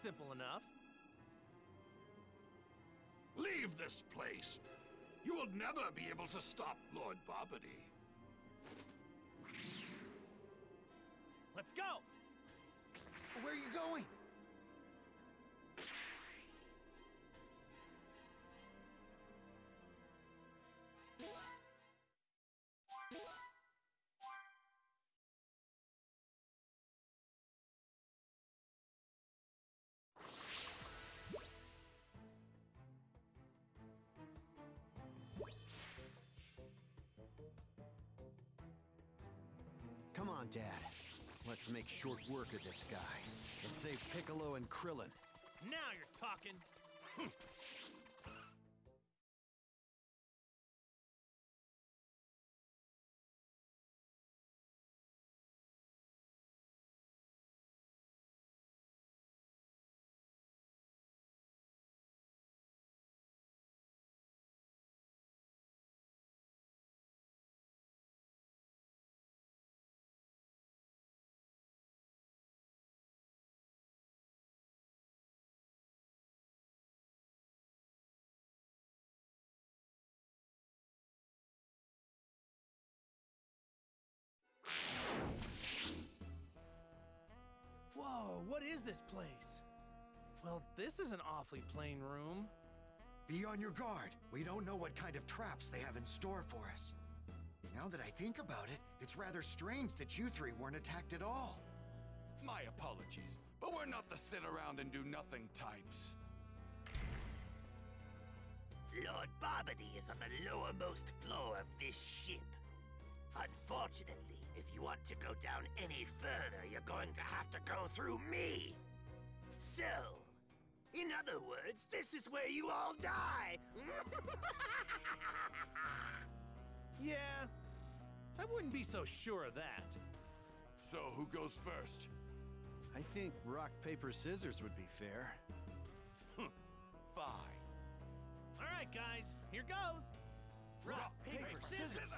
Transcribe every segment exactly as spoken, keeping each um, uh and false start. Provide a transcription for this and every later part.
simple enough. Leave this place. You will never be able to stop Lord Bobbity. Let's go! Where are you going? Come on, Dad. Let's make short work of this guy and save Piccolo and Krillin. Now you're talking! Whoa, what is this place? Well, this is an awfully plain room. Be on your guard. We don't know what kind of traps they have in store for us. Now that I think about it, it's rather strange that you three weren't attacked at all. My apologies, but we're not the sit-around-and-do-nothing types. Lord Bobbity is on the lowermost floor of this ship. Unfortunately, if you want to go down any further, you're going to have to go through me. So, in other words, this is where you all die. Yeah, I wouldn't be so sure of that. So, who goes first? I think rock, paper, scissors would be fair. Fine. All right, guys, here goes. Rock, paper, scissors.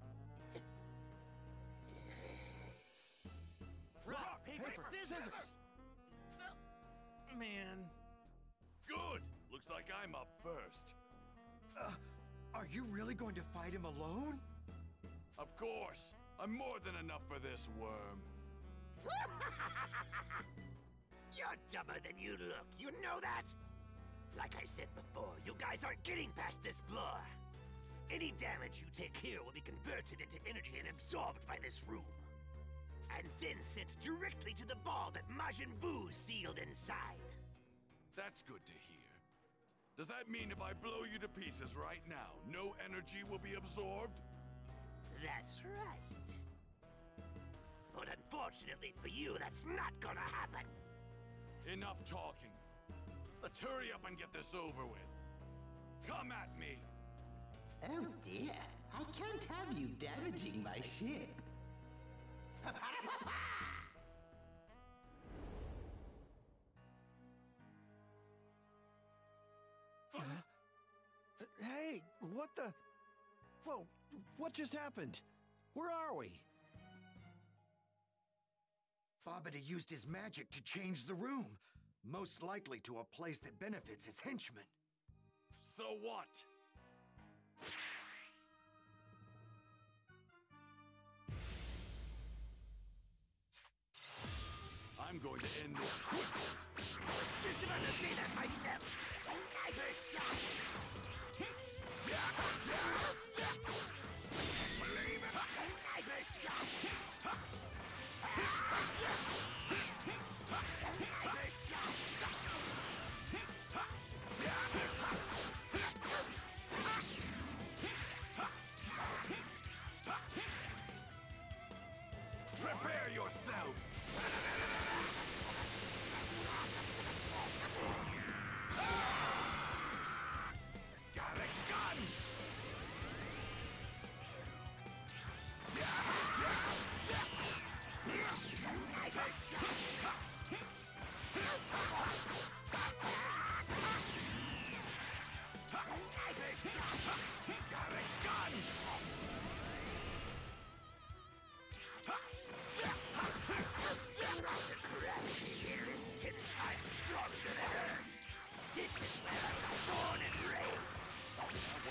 Rock, paper, paper scissors. scissors. Uh, man. Good. Looks like I'm up first. Uh, are you really going to fight him alone? Of course. I'm more than enough for this worm. You're dumber than you look, you know that? Like I said before, you guys aren't getting past this floor. Any damage you take here will be converted into energy and absorbed by this room. And then sent directly to the ball that Majin Buu sealed inside. That's good to hear. Does that mean if I blow you to pieces right now, no energy will be absorbed? That's right. But unfortunately for you, that's not gonna happen. Enough talking. Let's hurry up and get this over with. Come at me! Oh dear, I can't have you damaging my ship. Pa-pa-da-pa-pa! Hey, what the? Whoa, what just happened? Where are we? Bobbity used his magic to change the room, most likely to a place that benefits his henchmen. So what? I'm going to end this quickly. I was just about to say that myself. I was shocked. Believe it. I was shocked. I was shocked. Prepare yourself.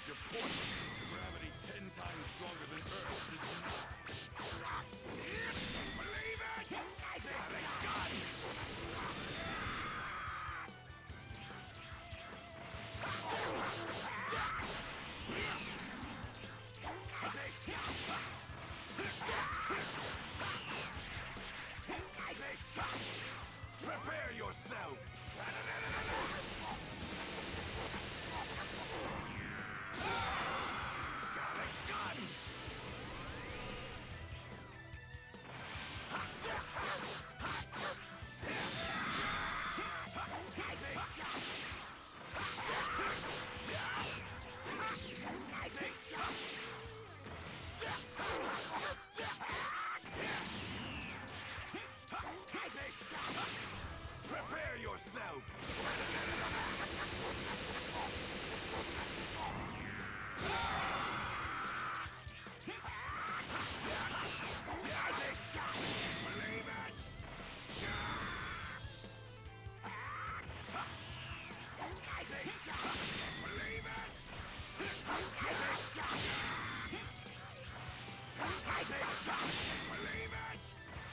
get your point. Gravity ten times stronger than Earth's is not. Believe it! Got a gun! Prepare yourself! Got a gun! Prepare yourself! Believe it! Believe it! Believe it!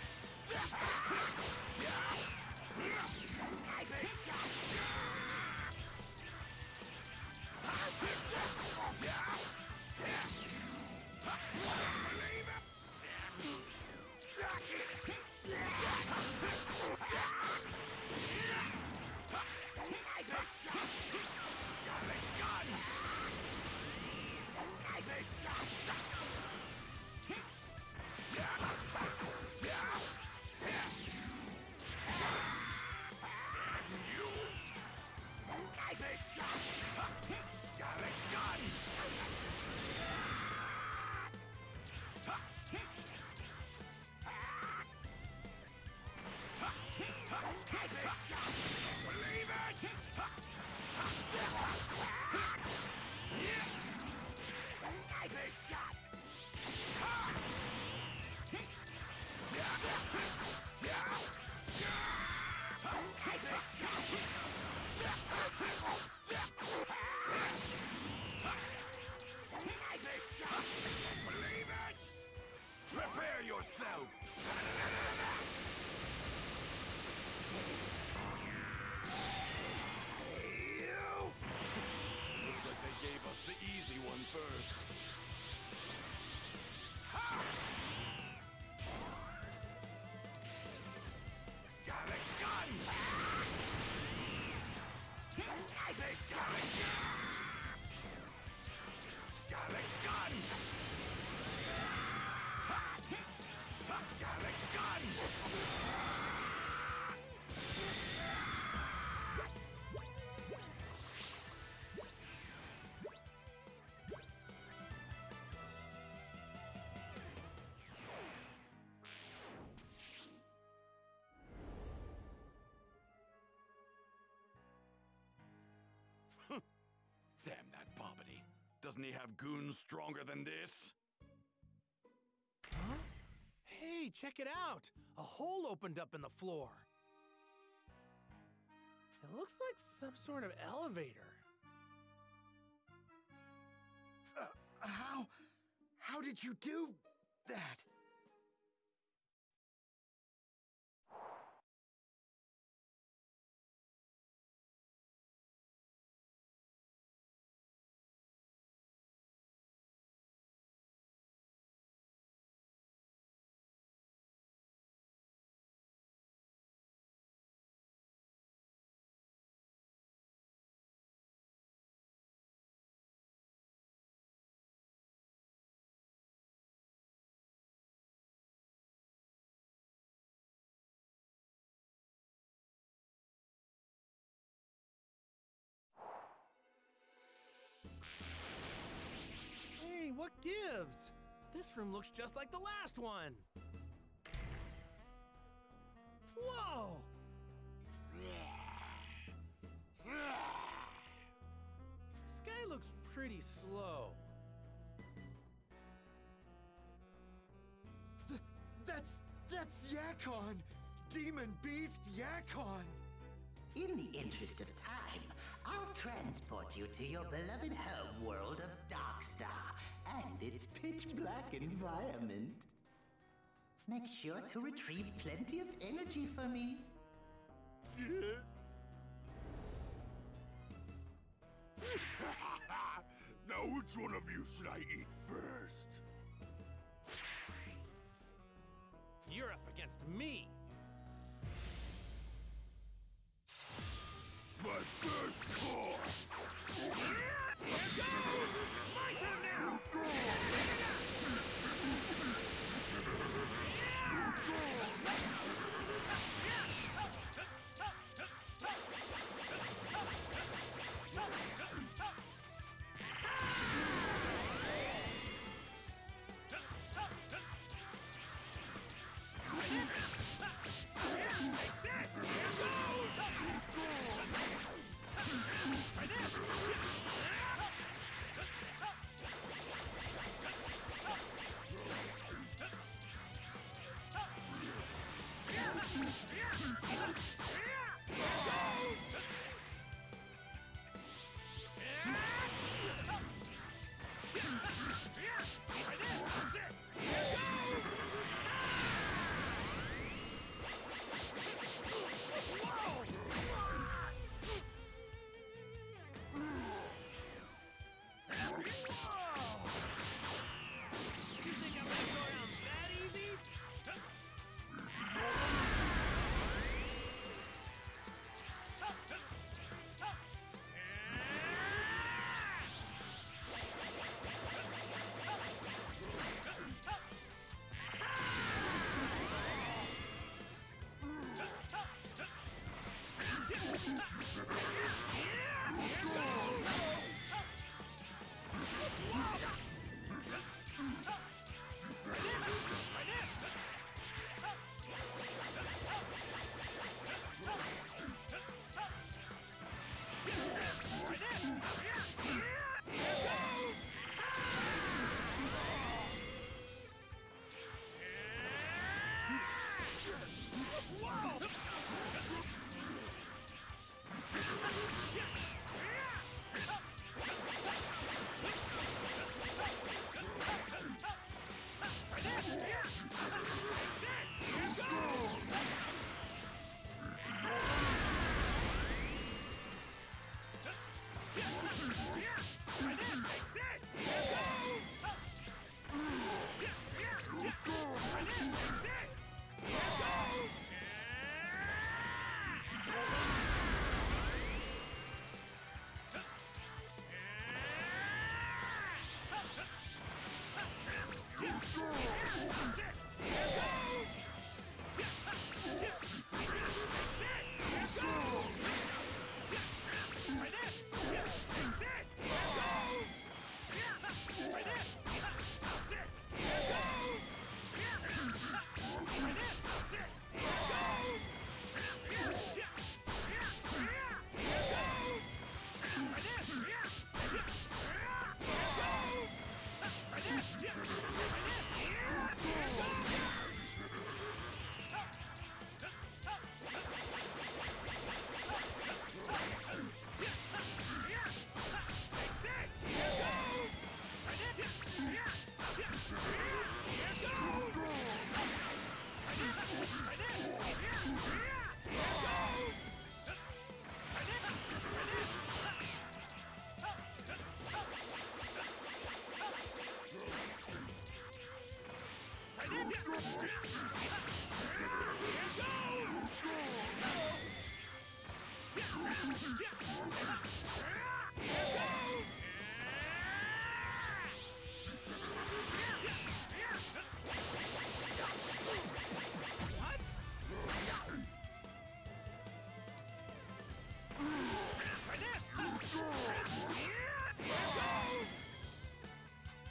Believe it! Prepare yourself! Looks like they gave us the easy one first. Ha! Got a gun! Got a gun! Got a gun! Got a gun! Damn that Bobbity. Doesn't he have goons stronger than this? Huh? Hey, check it out! A hole opened up in the floor. It looks like some sort of elevator. Uh, how? How did you do that? Hey, what gives? This room looks just like the last one. Whoa! This guy looks pretty slow. Th that's... that's Yakon! Demon Beast Yakon! In the interest of time, I'll transport you to your beloved home world of Darkstar and its pitch-black environment. Make sure to retrieve plenty of energy for me. Now which one of you should I eat first? You're up against me. My first course! Here goes! My turn now!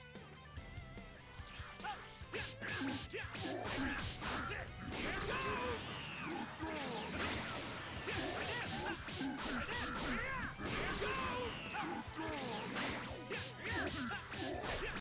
Here goes!